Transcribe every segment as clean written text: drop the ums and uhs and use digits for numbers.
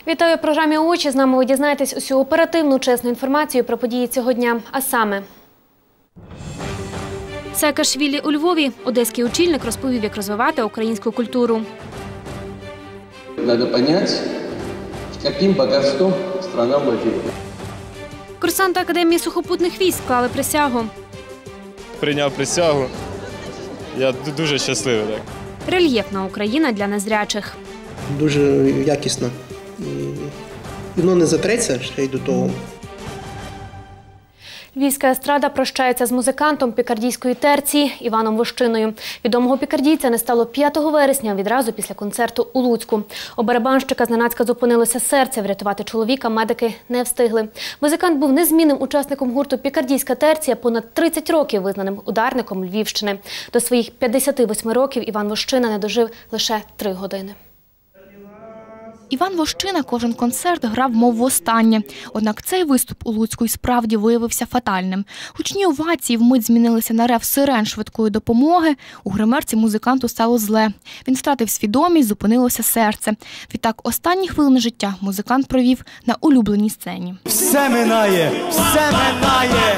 Вітаю в програмі «Очі». З нами ви дізнаєтесь усю оперативну, чесну інформацію про події цього дня. А саме: Саакашвілі у Львові. Одеський очільник розповів, як розвивати українську культуру. Треба зрозуміти, яким багатством країна володіє. Курсанти Академії сухопутних військ склали присягу. Прийняв присягу. Я дуже щасливий. Так. Рельєфна Україна для незрячих. Дуже якісно. І воно не затреться ще й до того. Львівська естрада прощається з музикантом пікардійської терції Іваном Вощиною. Відомого пікардійця не стало 5 вересня, відразу після концерту у Луцьку. У барабанщика зненацька зупинилося серце. Врятувати чоловіка медики не встигли. Музикант був незмінним учасником гурту «Пікардійська терція», понад 30 років визнаним ударником Львівщини. До своїх 58 років Іван Вощина не дожив лише 3 години. Іван Вощина кожен концерт грав мов востаннє. Однак цей виступ у Луцьку й справді виявився фатальним. Гучні овації вмить змінилися на рев сирен швидкої допомоги. У гримерці музиканту стало зле. Він втратив свідомість, зупинилося серце. Відтак останні хвилини життя музикант провів на улюбленій сцені. Все минає, все минає,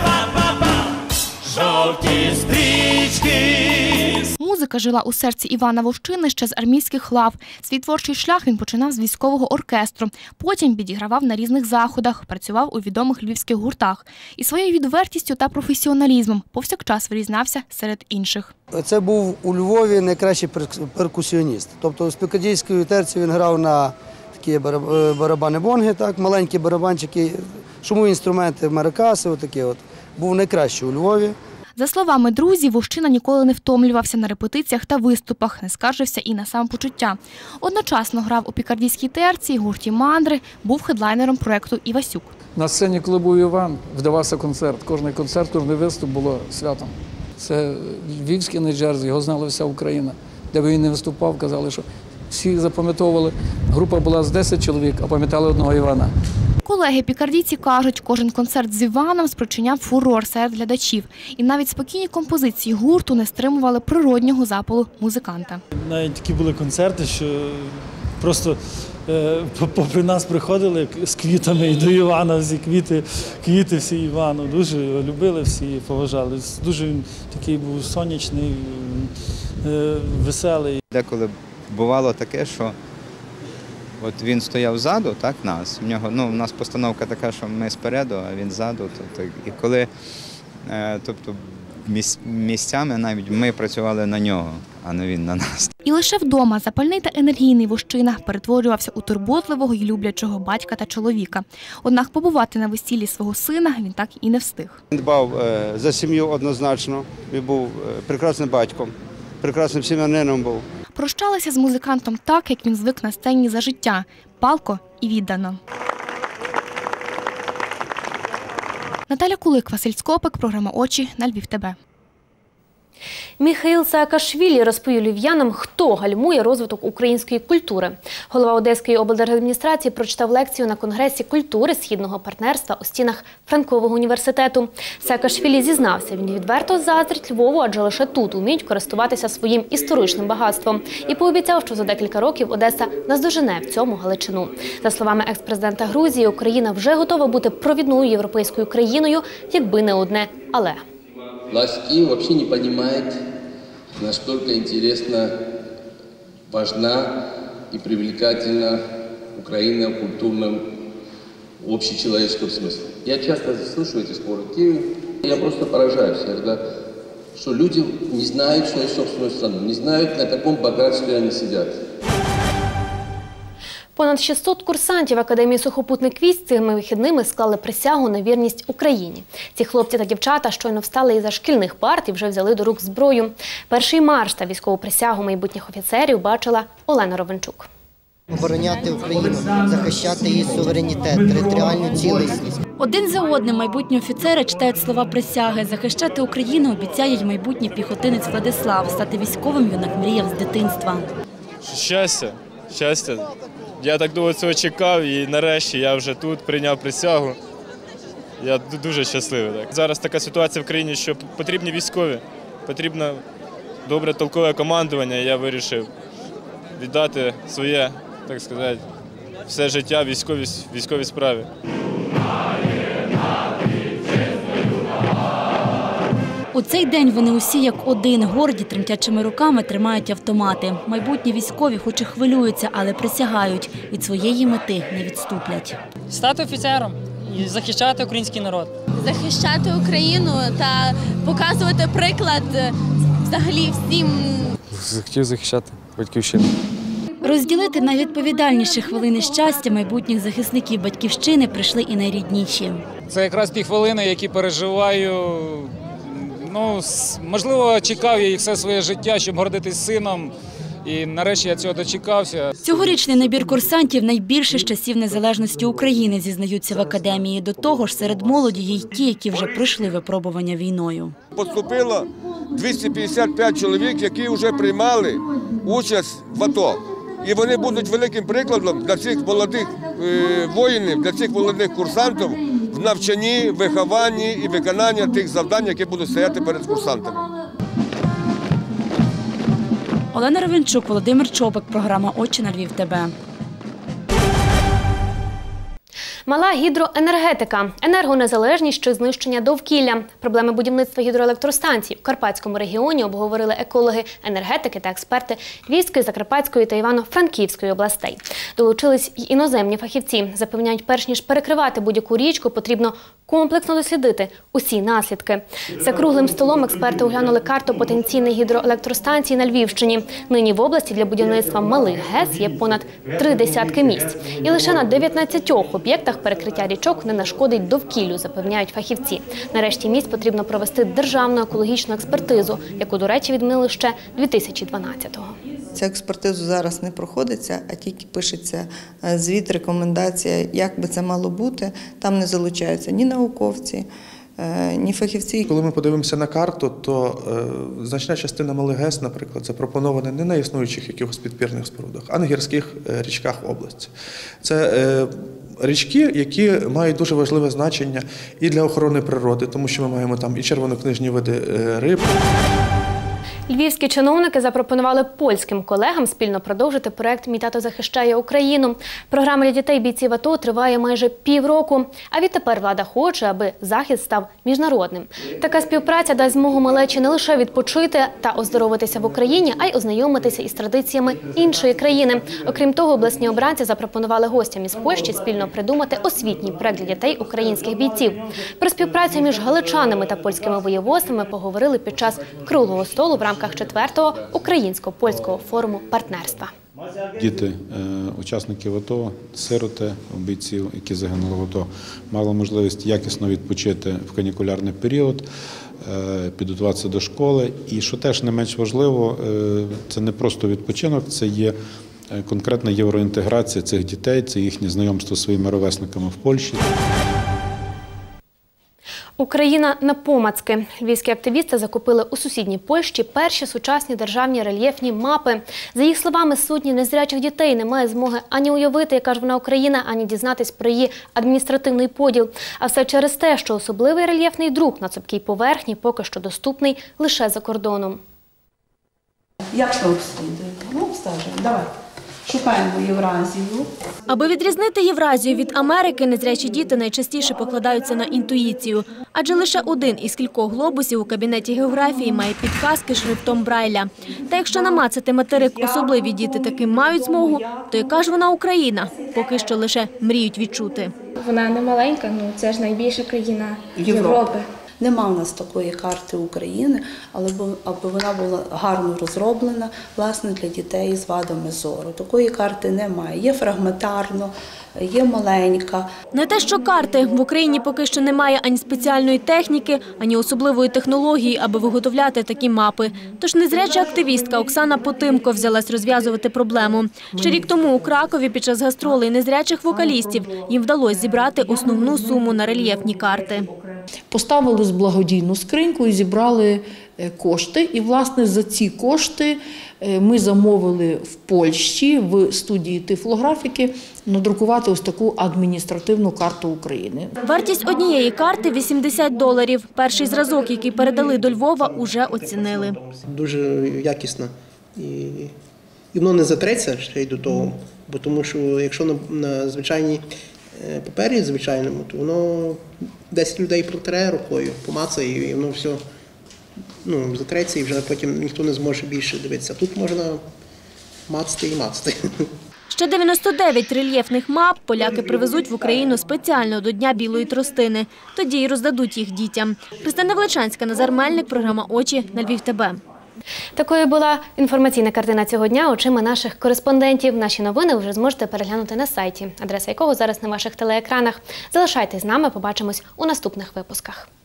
жовті стрічки. Музика жила у серці Івана Вощини ще з армійських лав. Свій творчий шлях він починав з військового оркестру. Потім відігравав на різних заходах, працював у відомих львівських гуртах. І своєю відвертістю та професіоналізмом повсякчас вирізнявся серед інших. Це був у Львові найкращий перкусіоніст. Тобто з пікардійською терцією він грав на такі барабани-бонги, так, маленькі барабанчики, шумові інструменти, маракаси, отакі от. Був найкращий у Львові. За словами друзів, Вощина ніколи не втомлювався на репетиціях та виступах, не скаржився і на самопочуття. Одночасно грав у пікардійській терції, гурті «Мандри», був хедлайнером проєкту «Івасюк». На сцені, коли був Іван, вдавався концерт. Кожний концерт, кожний виступ було святом. Це львівський Нью-Джерсі, його знала вся Україна. Де б він не виступав, казали, що всі запам'ятовували. Група була з 10 чоловік, а пам'ятали одного Івана. Колеги-пікардійці кажуть, кожен концерт з Іваном спричиняв фурор серед глядачів. І навіть спокійні композиції гурту не стримували природнього запалу музиканта. Навіть такі були концерти, що просто попри нас приходили з квітами і до Івана, всі квіти всі Івану. Дуже його любили всі і поважали. Дуже він такий був сонячний, веселий. Деколи бувало таке, що от він стояв ззаду, так, нас. У нього, у нас постановка така, що ми спереду, а він ззаду. І коли, місцями навіть ми працювали на нього, а не він на нас. І лише вдома запальний та енергійний Вощина перетворювався у турботливого і люблячого батька та чоловіка. Однак побувати на весіллі свого сина він так і не встиг. Він дбав за сім'ю однозначно, він був прекрасним батьком, прекрасним сім'янином був. Прощалися з музикантом так, як він звик на сцені за життя – палко і віддано. Наталя Кулик, Василь Скопик, програма «Очі» на Львів ТБ. Міхаїл Саакашвілі розповів львів'янам, хто гальмує розвиток української культури. Голова Одеської облдержадміністрації прочитав лекцію на Конгресі культури Східного партнерства у стінах Франкового університету. Саакашвілі зізнався, він відверто заздрить Львову, адже лише тут вміють користуватися своїм історичним багатством. І пообіцяв, що за декілька років Одеса наздожене в цьому Галичину. За словами екс-президента Грузії, Україна вже готова бути провідною європейською країною, якби не одне «але». Власть Киева вообще не понимает, насколько интересна, важна и привлекательна Украина в культурном, общечеловеческом смысле. Я часто слышу эти споры в Киеве. Я просто поражаюсь, что люди не знают свою собственную страну, не знают, на каком богатстве они сидят. Понад 600 курсантів Академії сухопутних військ цими вихідними склали присягу на вірність Україні. Ці хлопці та дівчата щойно встали із-за шкільних парт і вже взяли до рук зброю. Перший марш та військову присягу майбутніх офіцерів бачила Олена Ровенчук. Обороняти Україну, захищати її суверенітет, територіальну цілісність. Один за одним майбутні офіцери читають слова присяги. Захищати Україну обіцяє й майбутній піхотинець Владислав. Стати військовим він як мріяв з дитинства. Щастя. Я так довго цього чекав і нарешті я вже тут прийняв присягу. Я дуже щасливий. Так. Зараз така ситуація в країні, що потрібні військові, потрібно добре толкове командування. Я вирішив віддати своє, так сказати, все життя в військовій справі. У цей день вони усі як один, горді, тремтячими руками тримають автомати. Майбутні військові хоч і хвилюються, але присягають. Від своєї мети не відступлять. Стати офіцером і захищати український народ. Захищати Україну та показувати приклад взагалі всім. Хотів захищати батьківщину. Розділити найвідповідальніші хвилини щастя майбутніх захисників Батьківщини прийшли і найрідніші. Це якраз ті хвилини, які переживаю. Можливо, чекав я їх все своє життя, щоб гордитись сином. І нарешті я цього дочекався. Цьогорічний набір курсантів найбільший з часів незалежності України, зізнаються в академії. До того ж, серед молоді є й ті, які вже пройшли випробування війною. Поступило 255 чоловік, які вже приймали участь в АТО. І вони будуть великим прикладом для цих молодих воїнів, для цих молодих курсантів в навчанні, вихованні і виконанні тих завдань, які будуть стояти перед курсантами. Олена Ровенчук, Володимир Чопик, програма «Очі на Львів ТБ». Мала гідроенергетика, енергонезалежність чи знищення довкілля. Проблеми будівництва гідроелектростанцій в Карпатському регіоні обговорили екологи, енергетики та експерти Львівської, Закарпатської та Івано-Франківської областей. Долучились й іноземні фахівці. Запевняють, перш ніж перекривати будь-яку річку, потрібно комплексно дослідити усі наслідки. За круглим столом експерти оглянули карту потенційних гідроелектростанцій на Львівщині. Нині в області для будівництва малих ГЕС є понад 30 місць. І лише на 19 об'єктах перекриття річок не нашкодить довкіллю, запевняють фахівці. Нарешті місць потрібно провести державну екологічну експертизу, яку, до речі, відмінили ще 2012-го. Ця експертиза зараз не проходиться, а тільки пишеться звіт, рекомендація, як би це мало бути. Там не залучаються ні науковці, ні фахівці. Коли ми подивимося на карту, то значна частина малих ГЕС, наприклад, запропонована не на існуючих якихось підпірних спорудах, а на гірських річках області. Це річки, які мають дуже важливе значення і для охорони природи, тому що ми маємо там і червонокнижні види риб. Львівські чиновники запропонували польським колегам спільно продовжити проект «Мій тато захищає Україну». Програма для дітей бійців АТО триває майже півроку, а відтепер влада хоче, аби захід став міжнародним. Така співпраця дасть змогу малечі не лише відпочити та оздоровитися в Україні, а й ознайомитися із традиціями іншої країни. Окрім того, обласні обранці запропонували гостям із Польщі спільно придумати освітній проект для дітей українських бійців. Про співпрацю між галичанами та польськими воєводствами поговорили під час круглого столу в рамках 4-го українсько-польського форуму партнерства. Діти учасників АТО, сироти, бійців, які загинули в АТО, мали можливість якісно відпочити в канікулярний період, підготуватися до школи. І, що теж не менш важливо, це не просто відпочинок, це є конкретна євроінтеграція цих дітей, це їхнє знайомство зі своїми ровесниками в Польщі. Україна напомацки. Львівські активісти закупили у сусідній Польщі перші сучасні державні рельєфні мапи. За їх словами, сотні незрячих дітей не має змоги ані уявити, яка ж вона Україна, ані дізнатись про її адміністративний поділ. А все через те, що особливий рельєфний друк на цупкій поверхні поки що доступний лише за кордоном. Як ми обслідуємо? Ну, обстежуємо. Давай. Шукаємо Євразію. Аби відрізнити Євразію від Америки, незрячі діти найчастіше покладаються на інтуїцію. Адже лише один із кількох глобусів у кабінеті географії має підказки шрифтом Брайля. Та якщо намацати материк особливі діти таки мають змогу, то яка ж вона Україна? Поки що лише мріють відчути. Вона не маленька, це ж найбільша країна Європи. Нема в нас такої карти України, але аби вона була гарно розроблена, власне, для дітей з вадами зору. Такої карти немає. Є фрагментарно, є маленька. Не те, що карти. В Україні поки що немає ані спеціальної техніки, ані особливої технології, аби виготовляти такі мапи. Тож незряча активістка Оксана Потимко взялась розв'язувати проблему. Ще рік тому у Кракові під час гастролей незрячих вокалістів їм вдалося зібрати основну суму на рельєфні карти. Поставили з благодійну скриньку і зібрали кошти. І, власне, за ці кошти ми замовили в Польщі, в студії тифлографіки, надрукувати ось таку адміністративну карту України. Вартість однієї карти – $80. Перший зразок, який передали до Львова, уже оцінили. Дуже якісно. І воно не затреться ще й до того. Бо тому що якщо на звичайній папері звичайному, то воно 10 людей протре рукою, помацає, і воно все затреться, і вже потім ніхто не зможе більше дивитися. Тут можна мацати і мацати. Ще 99 рельєфних мап поляки привезуть в Україну спеціально до Дня білої тростини. Тоді й роздадуть їх дітям. Христина Величанська, Назар Мельник, програма «Очі» на Львів ТБ. Такою була інформаційна картина цього дня очима наших кореспондентів. Наші новини ви вже зможете переглянути на сайті, адреса якого зараз на ваших телеекранах. Залишайтесь з нами, побачимось у наступних випусках.